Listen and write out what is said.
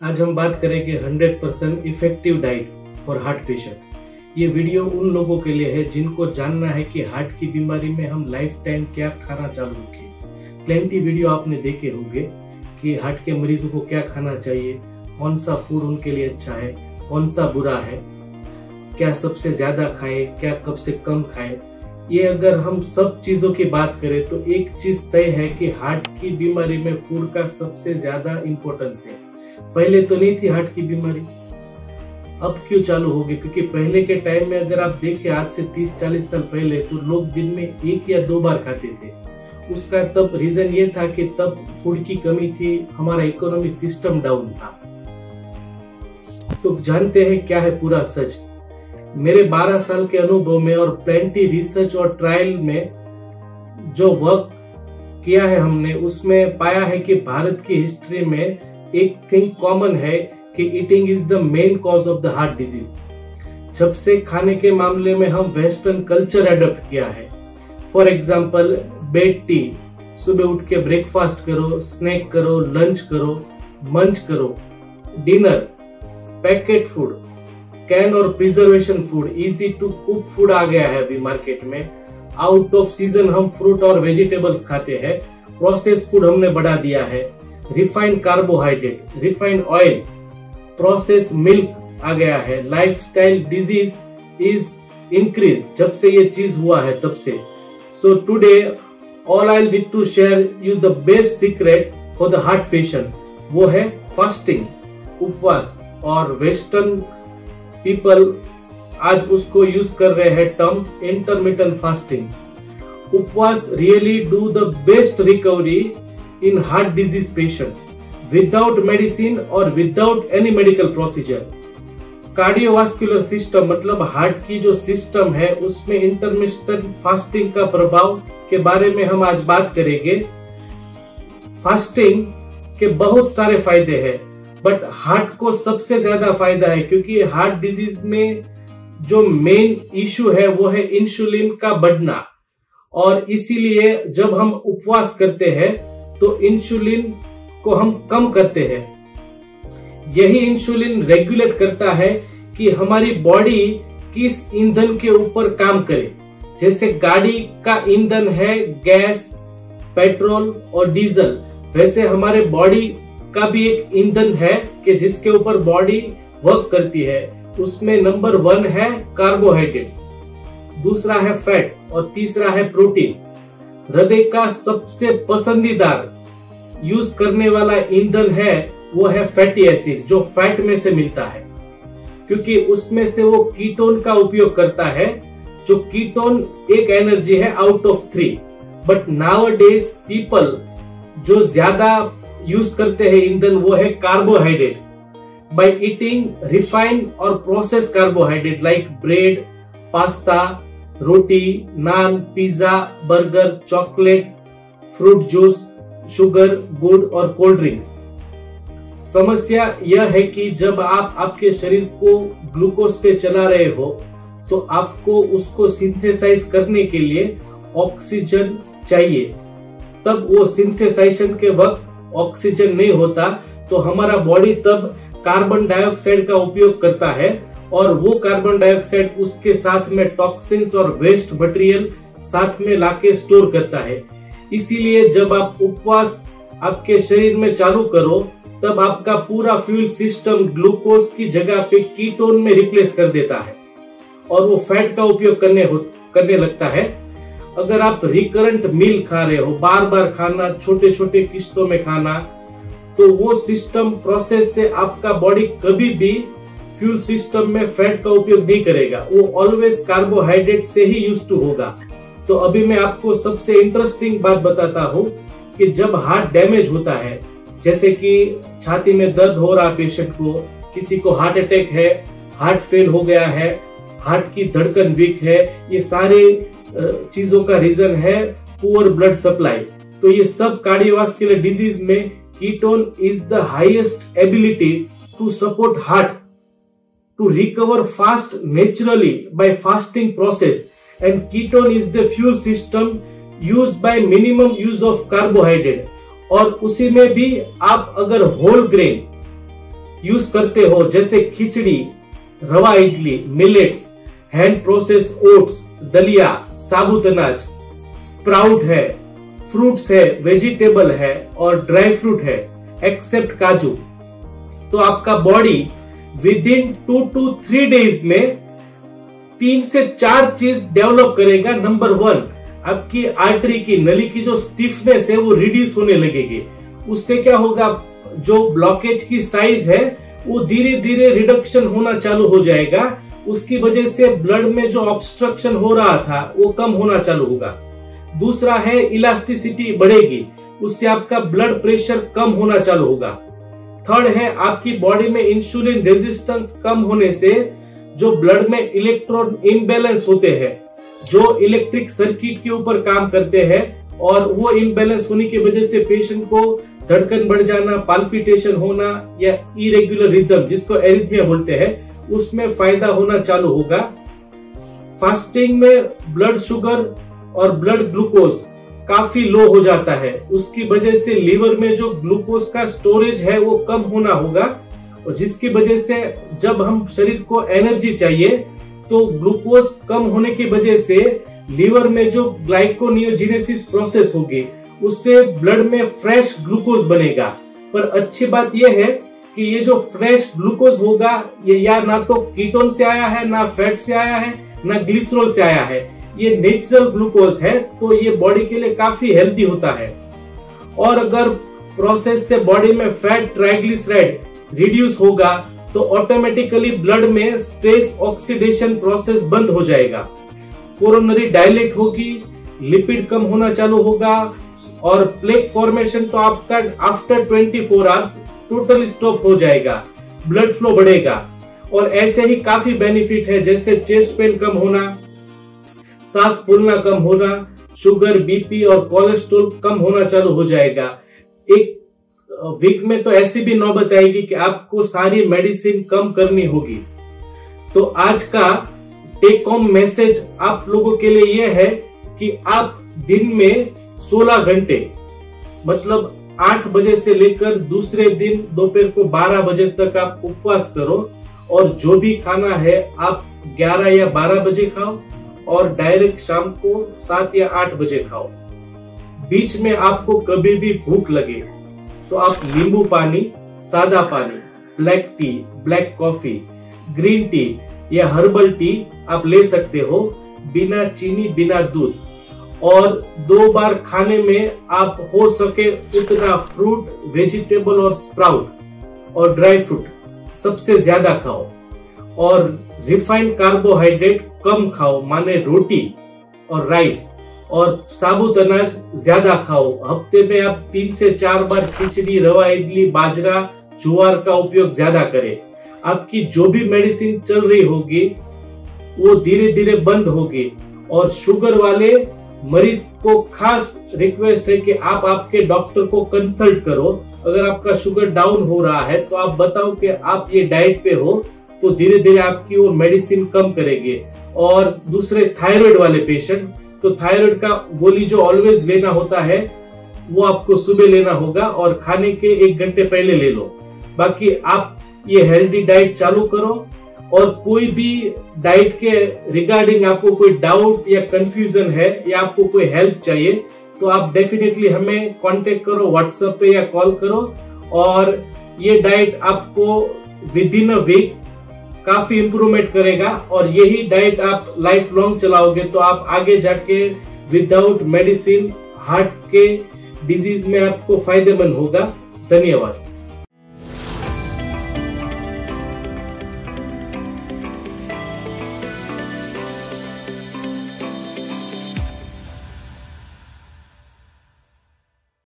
आज हम बात करेंगे 100% effective diet for heart patient. ये वीडियो उन लोगों के लिए है जिनको जानना है कि हार्ट की बीमारी में हम लाइफ टाइम क्या खाना चालू रखें। प्लेंटी वीडियो आपने देखे होंगे कि हार्ट के मरीजों को क्या खाना चाहिए, कौन सा फूड उनके लिए अच्छा है, कौन सा बुरा है, क्या सबसे ज्यादा खाए, क्या कब से कम खाए। ये अगर हम सब चीजों की बात करें तो एक चीज तय है कि हार्ट की बीमारी में फूड का सबसे ज्यादा इंपॉर्टेंस है। पहले तो नहीं थी हार्ट की बीमारी, अब क्यों चालू होगी? क्योंकि पहले के टाइम में अगर आप देखें आज से 30-40 साल पहले तो लोग दिन में 1 या 2 बार खाते थे। उसका तब रीजन ये था कि तब फूड की कमी थी, हमारा इकोनॉमी सिस्टम डाउन था। तो जानते हैं क्या है पूरा सच। मेरे 12 साल के अनुभव में और प्लेंटी रिसर्च और ट्रायल में जो वर्क किया है हमने, उसमें पाया है कि भारत की हिस्ट्री में एक थिंग कॉमन है कि eating is the main cause of the heart disease. जब से खाने के मामले में हम वेस्टर्न कल्चर एडॉप्ट किया है, फॉर एग्जाम्पल बेड टी, सुबह उठ के ब्रेकफास्ट करो, स्नैक करो, लंच करो, मंच करो, डिनर, पैकेट फूड, कैन और preservation food, easy to cook food आ गया है अभी मार्केट में। आउट ऑफ सीजन हम फ्रूट और वेजिटेबल्स खाते हैं, प्रोसेस फूड हमने बढ़ा दिया है, refined carbohydrate, refined oil, process milk आ गया है, लाइफस्टाइल डिजीज इज इंक्रीज जब से ये चीज हुआ है तब से। So today all I need to share you the best secret for the heart patient, वो है फास्टिंग, उपवास। और वेस्टर्न पीपल आज उसको यूज कर रहे हैं टर्म्स इंटरमिटेंट फास्टिंग। उपवास really do the best recovery in heart disease patient without medicine or without any medical procedure। Cardiovascular system मतलब हार्ट की जो सिस्टम है उसमें इंटरमिटेंट फास्टिंग का प्रभाव के बारे में हम आज बात करेंगे। फास्टिंग के बहुत सारे फायदे हैं, बट हार्ट को सबसे ज्यादा फायदा है क्योंकि हार्ट डिजीज में जो मेन इश्यू है वो है इंसुलिन का बढ़ना। और इसीलिए जब हम उपवास करते हैं तो इंसुलिन को हम कम करते हैं। यही इंसुलिन रेगुलेट करता है कि हमारी बॉडी किस ईंधन के ऊपर काम करे। जैसे गाड़ी का ईंधन है गैस, पेट्रोल और डीजल, वैसे हमारे बॉडी का भी एक ईंधन है कि जिसके ऊपर बॉडी वर्क करती है। उसमें नंबर 1 है कार्बोहाइड्रेट, दूसरा है फैट और तीसरा है प्रोटीन। हृदय का सबसे पसंदीदार यूज करने वाला ईंधन है वो है फैटी एसिड, जो फैट में से मिलता है, क्योंकि उसमें से वो कीटोन का उपयोग करता है। जो कीटोन एक एनर्जी है out of 3, but nowadays people जो ज्यादा यूज करते हैं ईंधन वो है कार्बोहाइड्रेट। बाय ईटिंग रिफाइंड और process carbohydrate like bread, pasta, रोटी, naan, pizza, burger, chocolate, fruit juice, sugar, गुड़ और कोल्ड ड्रिंक्स। समस्या यह है कि जब आप आपके शरीर को ग्लूकोज पे चला रहे हो तो आपको उसको सिंथेसाइज करने के लिए ऑक्सीजन चाहिए। तब वो सिंथेसाइजेशन के वक्त ऑक्सीजन नहीं होता तो हमारा बॉडी तब कार्बन डाइऑक्साइड का उपयोग करता है और वो कार्बन डाइऑक्साइड उसके साथ में टॉक्सिन्स और वेस्ट मटेरियल साथ में लाके स्टोर करता है। इसीलिए जब आप उपवास आपके शरीर में चालू करो तब आपका पूरा फ्यूल सिस्टम ग्लूकोज की जगह पे कीटोन में रिप्लेस कर देता है और वो फैट का उपयोग करने लगता है। अगर आप रिकरेंट मील खा रहे हो, बार बार खाना, छोटे छोटे किस्तों में खाना, तो वो सिस्टम प्रोसेस से आपका बॉडी कभी भी फ्यूल सिस्टम में फैट का उपयोग नहीं करेगा, वो ऑलवेज कार्बोहाइड्रेट से ही यूज टू होगा। तो अभी मैं आपको सबसे इंटरेस्टिंग बात बताता हूँ कि जब हार्ट डैमेज होता है, जैसे कि छाती में दर्द हो रहा पेशेंट को, किसी को हार्ट अटैक है, हार्ट फेल हो गया है, हार्ट की धड़कन वीक है, ये सारे चीजों का रीजन है पुअर ब्लड सप्लाई। तो ये सब कार्डियोवास्कुलर डिजीज में ketone is the highest ability to support heart to recover fast naturally by fasting process, and ketone is the fuel system used by minimum use of carbohydrate। और उसी में भी आप अगर होल ग्रेन यूज करते हो, जैसे khichdi, rava idli, millets, hand process oats, दलिया, साबुत अनाज, स्प्राउट है, फ्रूट्स है, वेजिटेबल है और ड्राई फ्रूट है एक्सेप्ट काजू, तो आपका body within 2 to 3 days में 3 से 4 चीज डेवलप करेगा। नंबर 1, आपकी आर्टरी की नली की जो स्टिफनेस है वो रिड्यूस होने लगेगी। उससे क्या होगा, जो ब्लॉकेज की साइज है वो धीरे धीरे रिडक्शन होना चालू हो जाएगा। उसकी वजह से ब्लड में जो ऑब्स्ट्रक्शन हो रहा था वो कम होना चालू होगा। दूसरा है इलास्टिसिटी बढ़ेगी, उससे आपका ब्लड प्रेशर कम होना चालू होगा। थर्ड है आपकी बॉडी में इंसुलिन रेजिस्टेंस कम होने से जो ब्लड में इलेक्ट्रॉन इम्बैलेंस होते हैं, जो इलेक्ट्रिक सर्किट के ऊपर काम करते हैं, और वो इम्बैलेंस होने की वजह से पेशेंट को धड़कन बढ़ जाना, पाल्पिटेशन होना या इरेगुलर रिदम जिसको एरिथमिया बोलते हैं, उसमें फायदा होना चालू होगा। फास्टिंग में ब्लड शुगर और ब्लड ग्लूकोज काफी लो हो जाता है, उसकी वजह से लीवर में जो ग्लूकोज का स्टोरेज है वो कम होना होगा, और जिसकी वजह से जब हम शरीर को एनर्जी चाहिए तो ग्लूकोज कम होने की वजह से लीवर में जो ग्लाइकोनियोजेनेसिस प्रोसेस होगी उससे ब्लड में फ्रेश ग्लूकोज बनेगा। पर अच्छी बात यह है कि ये जो फ्रेश ग्लूकोज होगा ये या ना तो कीटोन से आया है, ना फैट से आया है, ना ग्लिसरॉल से आया है, ये नेचुरल ग्लूकोज है, तो ये बॉडी के लिए काफी हेल्दी होता है। और अगर प्रोसेस से बॉडी में फैट ट्राइग्लिसराइड रिड्यूस होगा तो ऑटोमेटिकली ब्लड में स्ट्रेस ऑक्सीडेशन प्रोसेस बंद हो जाएगा, कोरोनरी डायलेट होगी, लिपिड कम होना चालू होगा, और प्लेक फॉर्मेशन तो आपका आफ्टर 24 आवर्स टोटल स्टॉप हो जाएगा, ब्लड फ्लो बढ़ेगा। और ऐसे ही काफी बेनिफिट है, जैसे चेस्ट पेन कम होना, सांस फूलना कम होना, शुगर, बीपी और कोलेस्ट्रॉल कम होना चालू हो जाएगा। एक वीक में तो ऐसी भी नौबत आएगी कि आपको सारी मेडिसिन कम करनी होगी। तो आज का टेक होम मैसेज आप लोगों के लिए यह है कि आप दिन में 16 घंटे, मतलब 8 बजे से लेकर दूसरे दिन दोपहर को 12 बजे तक आप उपवास करो, और जो भी खाना है आप 11 या 12 बजे खाओ और डायरेक्ट शाम को 7 या 8 बजे खाओ। बीच में आपको कभी भी भूख लगे तो आप नींबू पानी, सादा पानी, black tea, black coffee, green tea या हर्बल टी आप ले सकते हो, बिना चीनी, बिना दूध। और 2 बार खाने में आप हो सके उतना फ्रूट, वेजिटेबल और स्प्राउट और ड्राई फ्रूट सबसे ज्यादा खाओ, और रिफाइंड कार्बोहाइड्रेट कम खाओ, माने रोटी और राइस, और साबुत अनाज ज्यादा खाओ। हफ्ते में आप 3 से 4 बार खिचड़ी, रवा इडली, बाजरा, ज्वार का उपयोग ज्यादा करें। आपकी जो भी मेडिसिन चल रही होगी वो धीरे धीरे बंद होगी। और शुगर वाले मरीज को खास रिक्वेस्ट है कि आप आपके डॉक्टर को कंसल्ट करो। अगर आपका शुगर डाउन हो रहा है तो आप बताओ कि आप ये डाइट पे हो, तो धीरे धीरे आपकी वो मेडिसिन कम करेंगे। और दूसरे थायराइड वाले पेशेंट, तो थायराइड का गोली जो ऑलवेज लेना होता है वो आपको सुबह लेना होगा और खाने के 1 घंटे पहले ले लो। बाकी आप ये हेल्दी डाइट चालू करो, और कोई भी डाइट के रिगार्डिंग आपको कोई डाउट या कंफ्यूजन है या आपको कोई हेल्प चाहिए तो आप डेफिनेटली हमें कांटेक्ट करो, व्हाट्सएप पे या कॉल करो। और ये डाइट आपको विद इन अ वीक काफी इंप्रूवमेंट करेगा, और यही डाइट आप लाइफ लॉन्ग चलाओगे तो आप आगे जाके विदाउट मेडिसिन हार्ट के डिजीज में आपको फायदेमंद होगा। धन्यवाद।